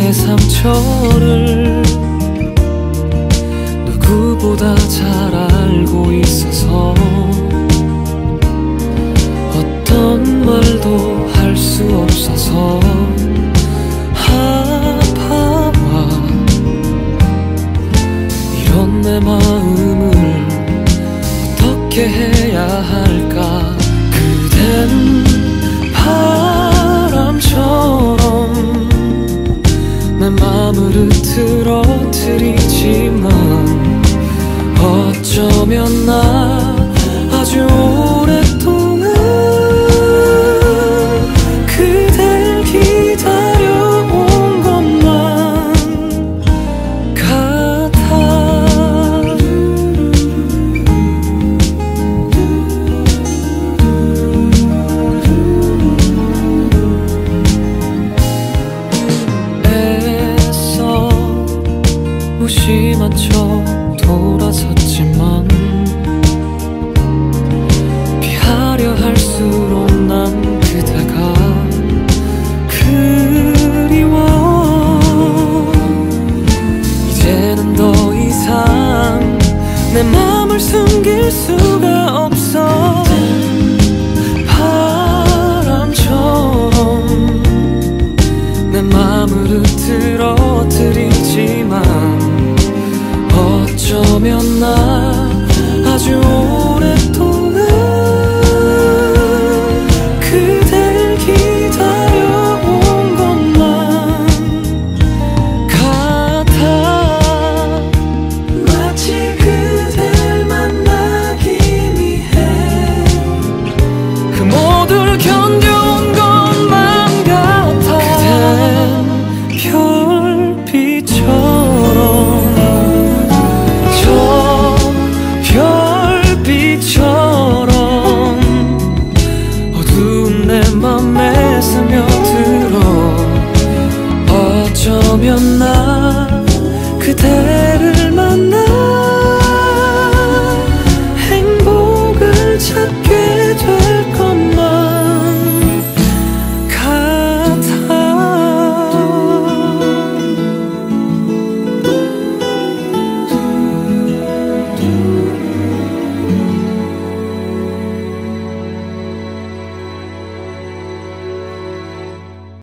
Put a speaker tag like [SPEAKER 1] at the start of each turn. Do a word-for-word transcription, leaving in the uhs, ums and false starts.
[SPEAKER 1] 내 상처를 누구보다 잘 알고 있어서 어떤 말도 할 수 없어서 아파와 이런 내 마음을 어떻게 해야 할까. 그댄 바람처럼 내 맘을 흐트러뜨리지만 어쩌면 나 아주 오랫동안 그댈 기다려온 것만 같아. 애써 무심한 척 돌아섰지만 피하려 할수록 난 그대가 그리워. 이제는 더 이상 내 맘을 숨길 수가 없어. 바람처럼 내 맘을 흐트러뜨리지만 어쩌면 나 아주 오랫동안 그댈 기다려온 것만 같아. 마치 그댈 만나기 위해 그 모두를 견뎌온 것만 같아. 그댄 별빛처럼 별빛처럼 어두운 내 맘에 스며들어 어쩌면 나 그대를